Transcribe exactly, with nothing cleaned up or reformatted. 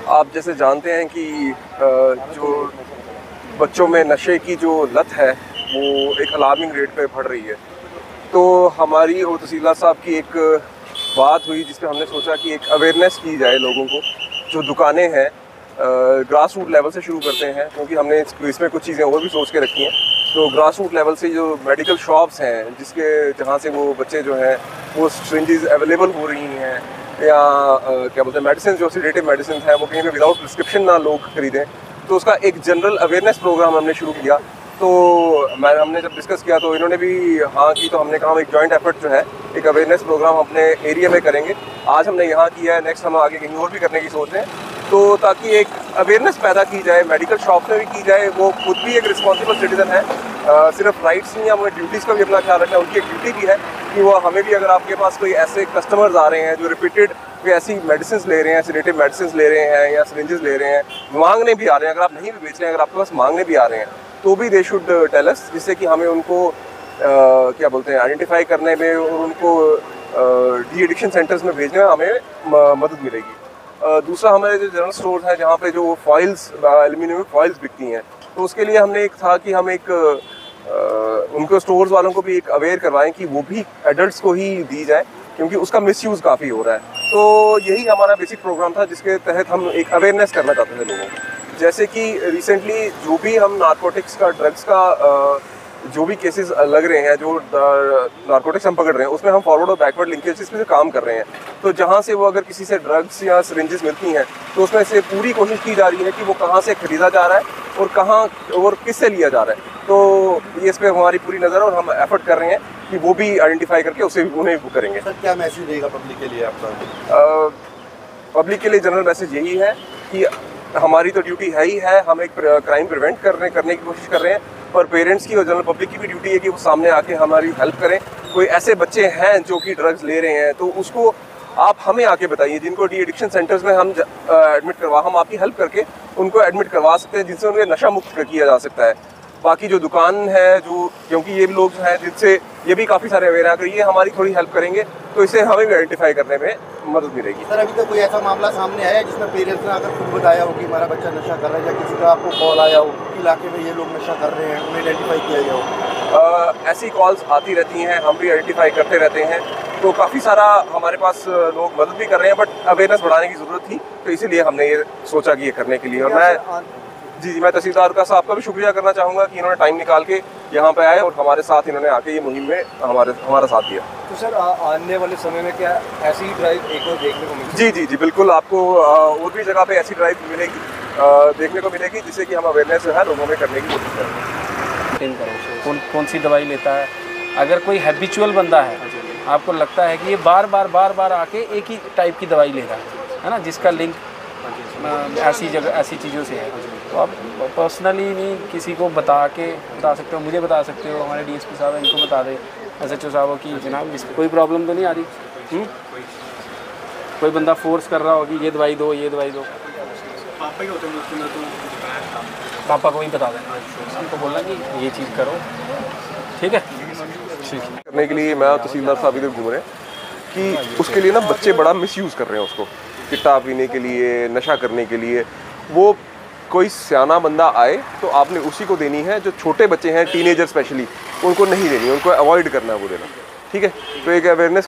आप जैसे जानते हैं कि जो बच्चों में नशे की जो लत है वो एक अलार्मिंग रेट पे बढ़ रही है। तो हमारी और तहसीलदार साहब की एक बात हुई जिस पे हमने सोचा कि एक अवेयरनेस की जाए लोगों को। जो दुकानें हैं ग्रास रूट लेवल से शुरू करते हैं, क्योंकि हमने इसमें कुछ चीज़ें और भी सोच के रखी हैं। तो ग्रास रूट लेवल से जो मेडिकल शॉप्स हैं जिसके जहाँ से वो बच्चे जो हैं वो सिरिंजेस अवेलेबल हो रही हैं, या आ, क्या बोलते हैं मेडिसिन जो सेडेटिव मेडिसिन है वो कहीं पे विदाउट प्रिस्क्रिप्शन ना लोग खरीदें। तो उसका एक जनरल अवेयरनेस प्रोग्राम हमने शुरू किया। तो मैं हमने जब डिस्कस किया तो इन्होंने भी हाँ की, तो हमने कहा हम एक जॉइंट एफर्ट जो है एक अवेयरनेस प्रोग्राम अपने एरिया में करेंगे। आज हमने यहाँ किया है, नेक्स्ट हम आगे कहीं और भी करने की सोच रहे हैं। तो ताकि एक अवेयरनेस पैदा की जाए, मेडिकल शॉप में भी की जाए। वो खुद भी एक रिस्पॉन्सिबल सिटीजन है, आ, सिर्फ राइट्स नहीं है, हमें ड्यूटीज़ का भी अपना ख्याल रखना है। उनकी एक ड्यूटी भी है कि वो हमें भी, अगर आपके पास कोई ऐसे कस्टमर्स आ रहे हैं जो रिपीटेड कोई ऐसी मेडिसिन ले रहे हैं, सेडेटिव मेडिसिन ले रहे हैं या सिरिंजेस ले रहे हैं, मांगने भी आ रहे हैं, अगर आप नहीं भी बेच रहे हैं, अगर आपके पास मांगने भी आ रहे हैं, तो भी दे शुड टेल अस, जिससे कि हमें उनको आ, क्या बोलते हैं आइडेंटिफाई करने में और उनको डी एडिक्शन सेंटर्स में भेजने में हमें मदद मिलेगी। दूसरा, हमारे जो जनरल स्टोर है जहाँ पे जो फॉइल्स, एल्यूमिनियम फॉइल्स बिकती हैं, तो उसके लिए हमने एक था कि हम एक आ, उनको स्टोर्स वालों को भी एक अवेयर करवाएं कि वो भी एडल्ट्स को ही दी जाए, क्योंकि उसका मिसयूज़ काफ़ी हो रहा है। तो यही हमारा बेसिक प्रोग्राम था जिसके तहत हम एक अवेयरनेस करना चाहते थे लोगों को। जैसे कि रिसेंटली जो भी हम नारकोटिक्स का, ड्रग्स का आ, जो भी केसेस लग रहे हैं, जो नारकोटिक्स हम पकड़ रहे हैं, उसमें हम फॉरवर्ड और बैकवर्ड लिंकेज पे काम कर रहे हैं। तो जहाँ से वो अगर किसी से ड्रग्स या सिरिंजेस मिलती हैं तो उसमें से पूरी कोशिश की जा रही है कि वो कहाँ से खरीदा जा रहा है और कहाँ और किससे लिया जा रहा है। तो ये इस पर हमारी पूरी नज़र है और हम एफर्ट कर रहे हैं कि वो भी आइडेंटिफाई करके उसे उन्हें वो करेंगे। सर, क्या मैसेज देगा पब्लिक के लिए आपका? पब्लिक के लिए जनरल मैसेज यही है कि हमारी तो ड्यूटी है ही है, हम एक क्राइम प्रिवेंट करने करने की कोशिश कर रहे हैं, पर पेरेंट्स की और जनरल पब्लिक की भी ड्यूटी है कि वो सामने आके हमारी हेल्प करें। कोई ऐसे बच्चे हैं जो कि ड्रग्स ले रहे हैं तो उसको आप हमें आके बताइए, जिनको डी एडिक्शन सेंटर्स में हम एडमिट करवा हम आपकी हेल्प करके उनको एडमिट करवा सकते हैं, जिनसे उन्हें नशा मुक्त किया जा सकता है। बाकी जो दुकान है, जो क्योंकि ये लोग हैं जिनसे ये भी काफ़ी सारे अवेयर हैं, अगर ये हमारी थोड़ी हेल्प करेंगे तो इसे हमें भी आइडेंटिफाई करने में मदद मिलेगी। सर, अभी तक कोई ऐसा मामला सामने आया है जिसमें पेरेंट्स ने अगर खुद बताया हो कि हमारा बच्चा नशा कर रहा है, या किसी का आपको कॉल आया हो कि इलाके में ये लोग नशा कर रहे हैं, उन्हें आइडेंटिफाई किया गया हो? ऐसी कॉल्स आती रहती हैं, हम भी आइडेंटिफाई करते रहते हैं। तो काफ़ी सारा हमारे पास लोग मदद भी कर रहे हैं, बट अवेयरनेस बढ़ाने की ज़रूरत थी, तो इसीलिए हमने ये सोचा कि ये करने के लिए। और मैं जी जी मैं तहसीलदार का साहब का भी शुक्रिया करना चाहूँगा कि इन्होंने टाइम निकाल के यहाँ पे आए और हमारे साथ इन्होंने आके ये मुहिम में हमारे हमारा साथ दिया। तो सर, आ, आने वाले समय में क्या ऐसी ड्राइव एक और देखने को मिलेगी? जी जी जी बिल्कुल, आपको और भी जगह पे ऐसी ड्राइव मिलेगी, देखने को मिलेगी, जिससे कि हम अवेयरनेस जो है लोगों में करने की कोशिश करेंगे। कौन कौन सी दवाई लेता है, अगर कोई हैबिचुअल बंदा है, आपको लगता है कि ये बार बार बार बार आके एक ही टाइप की दवाई ले रहा है है ना, जिसका लिंक ऐसी जगह ऐसी चीज़ों से है, तो आप पर्सनली नहीं किसी को बता के बता सकते हो, मुझे बता सकते हो, हमारे डीएसपी साहब हैं इनको बता दें, एसएचओ साहब हो कि जनाब इस कोई प्रॉब्लम तो नहीं आ रही। हुँ? कोई बंदा फोर्स कर रहा हो कि ये दवाई दो ये दवाई दो, पापा ही होते हैं तो पापा को ही बता देना, उनको बोलना कि ये चीज़ करो, ठीक है। ठीक करने के लिए मैं और तहसीलदार साहब इधर घूम रहे हैं कि उसके लिए ना बच्चे बड़ा मिसयूज़ कर रहे हैं उसको, चिट्टा पीने के लिए, नशा करने के लिए। वो कोई सियाना बंदा आए तो आपने उसी को देनी है, जो छोटे बच्चे हैं, टीनेजर स्पेशली, उनको नहीं देनी, उनको अवॉइड करना है वो देना, ठीक है। तो एक अवेयरनेस